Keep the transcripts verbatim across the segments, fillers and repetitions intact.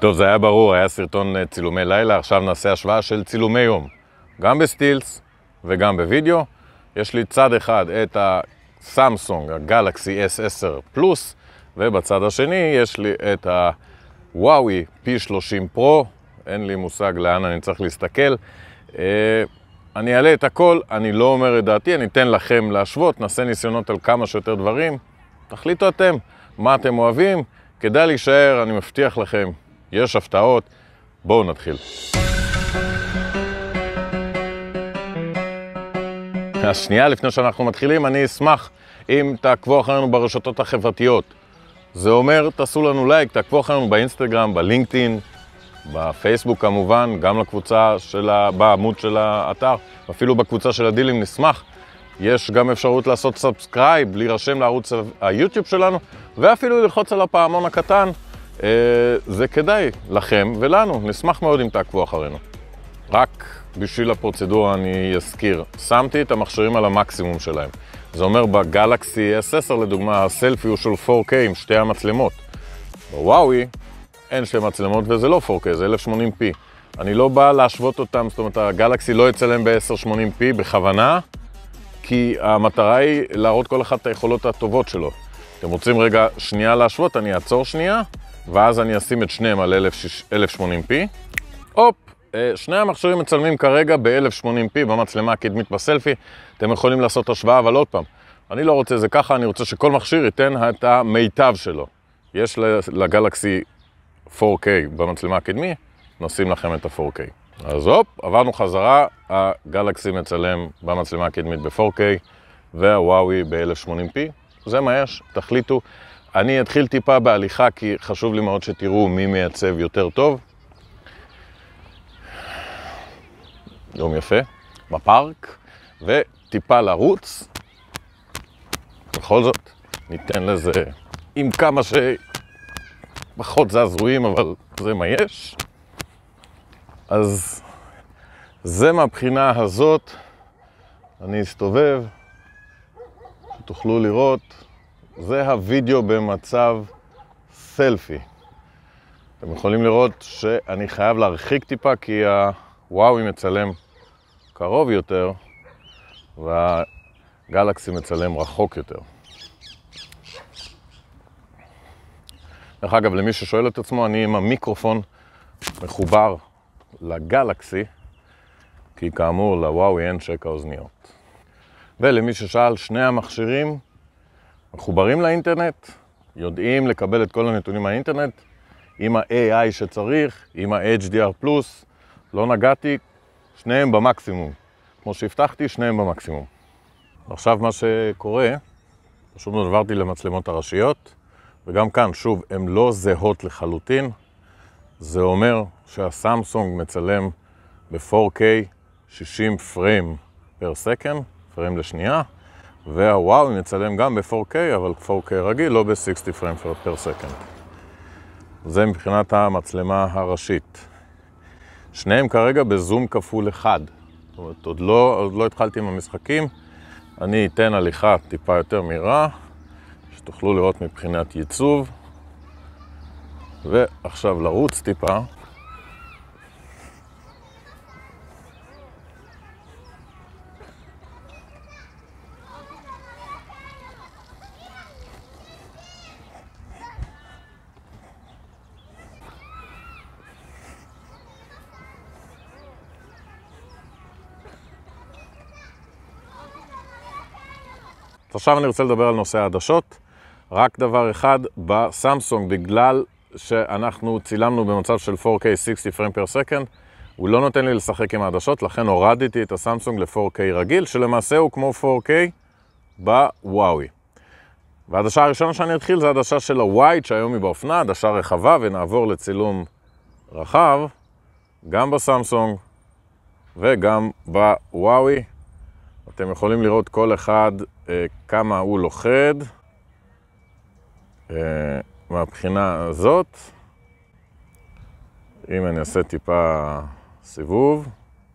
טוב, זה היה ברור, היה סרטון צילומי לילה, עכשיו נעשה השוואה של צילומי יום. גם בסטילס וגם בווידאו. יש לי צד אחד את הסמסונג, הגלקסי אס עשר פלוס, ובצד השני יש לי את הוואוי פי שלושים פרו, אין לי מושג לאן אני צריך להסתכל. אני אעלה את הכל, אני לא אומר את דעתי, אני אתן לכם להשוות, נעשה ניסיונות על כמה שיותר דברים. תחליטו אתם מה אתם אוהבים, כדאי להישאר, אני מבטיח לכם, יש הפתעות. בואו נתחיל. השנייה, לפני שאנחנו מתחילים, אני אשמח אם תעקבו אחרינו ברשתות החברתיות. זה אומר, תעשו לנו לייק, תעקבו אחרינו באינסטגרם, בלינקדאין, בפייסבוק כמובן, גם לקבוצה של ה... בעמוד של האתר, אפילו בקבוצה של הדילים נשמח. יש גם אפשרות לעשות סאבסקרייב, להירשם לערוץ היוטיוב שלנו, ואפילו ללחוץ על הפעמון הקטן. זה כדאי לכם ולנו, נשמח מאוד אם תעקבו אחרינו. רק בשביל הפרוצדורה אני אזכיר, שמתי את המכשירים על המקסימום שלהם. זה אומר בגלקסי אס עשר לדוגמה, הסלפי הוא של פור קיי עם שתי המצלמות. בוואוי אין שתי מצלמות וזה לא פור קיי, זה אלף שמונים פי. אני לא בא להשוות אותם, זאת אומרת הגלקסי לא יצלם ב-עשר שמונים פי בכוונה, כי המטרה היא להראות כל אחד את היכולות הטובות שלו. אתם רוצים רגע שנייה להשוות, אני אעצור שנייה, ואז אני אשים את שניהם על אלף שמונים פי. הופ, שני המכשירים מצלמים כרגע ב-אלף שמונים פי במצלמה הקדמית בסלפי. אתם יכולים לעשות השוואה, אבל עוד פעם, אני לא רוצה זה ככה, אני רוצה שכל מכשיר ייתן את המיטב שלו. יש לגלקסי פור קיי במצלמה הקדמי, נשים לכם את ה-פור קיי. אז הופ, עברנו חזרה, הגלקסי מצלם במצלמה הקדמית ב-פור קיי והוואוי ב-אלף שמונים פי. זה מה יש, תחליטו. אני אתחיל טיפה בהליכה כי חשוב לי מאוד שתראו מי מייצב יותר טוב. יום יפה, בפארק, וטיפה לרוץ. בכל זאת, ניתן לזה עם כמה שפחות זעזועים, אבל זה מה יש. אז זה מהבחינה הזאת, אני אסתובב, שתוכלו לראות, זה הווידאו במצב סלפי. אתם יכולים לראות שאני חייב להרחיק טיפה כי הוואוי מצלם קרוב יותר והגלקסי מצלם רחוק יותר. דרך אגב, למי ששואל את עצמו, אני עם המיקרופון מחובר לגלקסי, כי כאמור לוואוי אין שקע אוזניות. ולמי ששאל, שני המכשירים מחוברים לאינטרנט, יודעים לקבל את כל הנתונים מהאינטרנט, עם ה-איי איי שצריך, עם ה-אייץ' די אר פלוס, לא נגעתי, שניהם במקסימום. כמו שהבטחתי, שניהם במקסימום. עכשיו מה שקורה, פשוט עברתי למצלמות הראשיות, וגם כאן, שוב, הן לא זהות לחלוטין. זה אומר שהסמסונג מצלם ב-פור קיי שישים פריים פר סקנד, פריים לשנייה, והוואוי מצלם גם ב-פור קיי, אבל פור קיי רגיל, לא ב-שישים פריים פר סקנד. זה מבחינת המצלמה הראשית. שניהם כרגע בזום כפול אחד. זאת אומרת, עוד לא, עוד לא התחלתי עם המשחקים. אני אתן הליכה טיפה יותר מהירה, שתוכלו לראות מבחינת ייצוב. ועכשיו לרוץ טיפה. עכשיו אני רוצה לדבר על נושא העדשות. רק דבר אחד, בסמסונג, בגלל שאנחנו צילמנו במצב של פור קיי שישים פריים פר סקנד, הוא לא נותן לי לשחק עם העדשות, לכן הורדתי את הסמסונג ל-פור קיי רגיל, שלמעשה הוא כמו פור קיי בוואוי. והעדשה הראשונה שאני אתחיל זה העדשה של הווייד, שהיום היא באופנה, עדשה רחבה, ונעבור לצילום רחב, גם בסמסונג וגם בוואוי. אתם יכולים לראות כל אחד אה, כמה הוא לוחד אה, מהבחינה הזאת. אם אני אעשה טיפה סיבוב,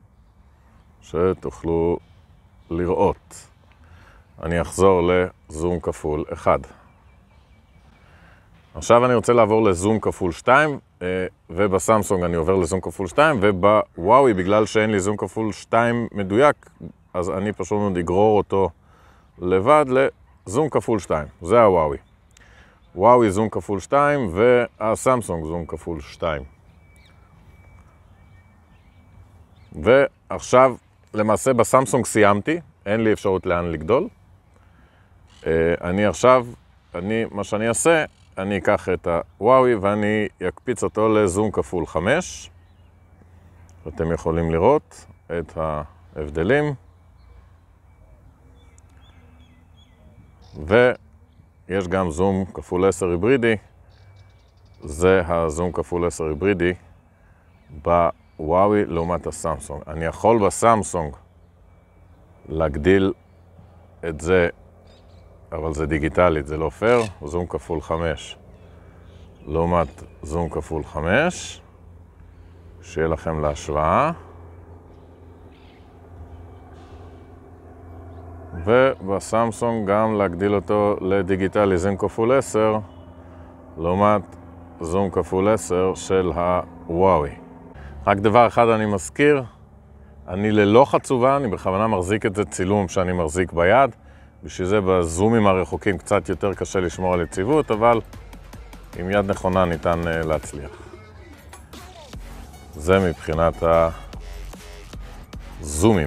שתוכלו לראות. אני אחזור לזום כפול אחד. עכשיו אני רוצה לעבור לזום כפול שתיים, ובסמסונג אני עובר לזום כפול שתיים, ובוואוי, בגלל שאין לי זום כפול שתיים מדויק, אז אני פשוט מאוד אגרור אותו לבד לזום כפול שתיים. זה הוואוי. וואוי זום כפול שתיים, והסמסונג זום כפול שתיים. ועכשיו, למעשה בסמסונג סיימתי, אין לי אפשרות לאן לגדול. אני עכשיו, אני, מה שאני אעשה, אני אקח את הוואוי ואני אקפיץ אותו לזום כפול חמש. אתם יכולים לראות את ההבדלים. ויש גם זום כפול עשר היברידי. זה הזום כפול עשר היברידי בוואוי לעומת הסמסונג. אני יכול בסמסונג להגדיל את זה, אבל זה דיגיטלית, זה לא פייר. זום כפול חמש לעומת זום כפול חמש. שיהיה לכם להשוואה. ובסמסונג גם להגדיל אותו לדיגיטלי זום כפול עשר, לעומת זום כפול עשר של הוואוי. רק דבר אחד אני מזכיר, אני ללא חצובה, אני בכוונה מחזיק את זה צילום שאני מחזיק ביד, בשביל זה בזומים הרחוקים קצת יותר קשה לשמור על יציבות, אבל עם יד נכונה ניתן להצליח. זה מבחינת הזומים.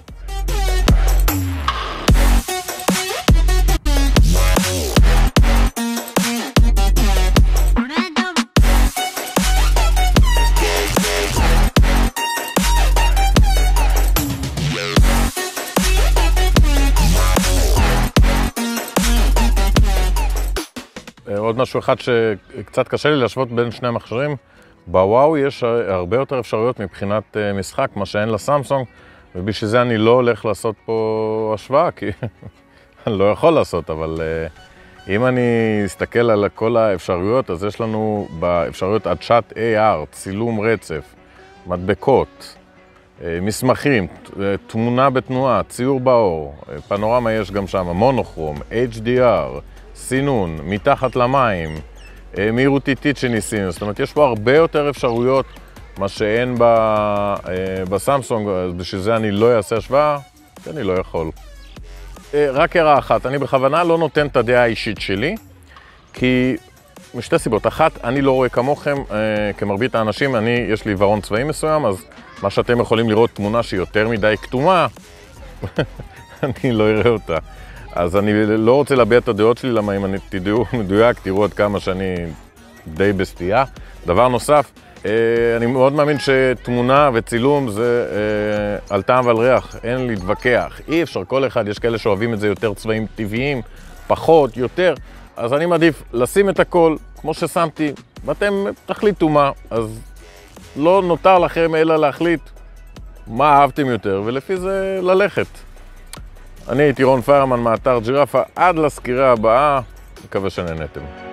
עוד משהו אחד שקצת קשה לי להשוות בין שני המכשירים, בוואו יש הרבה יותר אפשרויות מבחינת משחק, מה שאין לסמסונג, ובשביל זה אני לא הולך לעשות פה השוואה, כי אני לא יכול לעשות, אבל אם אני אסתכל על כל האפשרויות, אז יש לנו באפשרויות עד צ'אט איי אר, צילום רצף, מדבקות, מסמכים, תמונה בתנועה, ציור באור, פנורמה יש גם שם, מונוכרום, אייץ' די אר, סינון, מתחת למים, מהירות איטית שניסינו. זאת אומרת, יש פה הרבה יותר אפשרויות מה שאין בסמסונג, בשביל זה אני לא אעשה השוואה, כי אני לא יכול. רק הערה אחת, אני בכוונה לא נותן את הדעה האישית שלי, כי משתי סיבות. אחת, אני לא רואה כמוכם, כמרבית האנשים, אני, יש לי עיוורון צבאי מסוים, אז מה שאתם יכולים לראות תמונה שהיא יותר מדי כתומה, אני לא אראה אותה. אז אני לא רוצה להביע את הדעות שלי, למה אם אני תדעו מדויק, תראו עד כמה שאני די בסטייה. דבר נוסף, אני מאוד מאמין שתמונה וצילום זה על טעם ועל ריח, אין להתווכח. אי אפשר, כל אחד, יש כאלה שאוהבים את זה יותר צבעים טבעיים, פחות, יותר. אז אני מעדיף לשים את הכל כמו ששמתי, ואתם תחליטו מה. אז לא נותר לכם אלא להחליט מה אהבתם יותר, ולפי זה ללכת. אני הייתי רון פיירמן מאתר ג'ירפה, עד לסקירה הבאה, מקווה שנהנתם.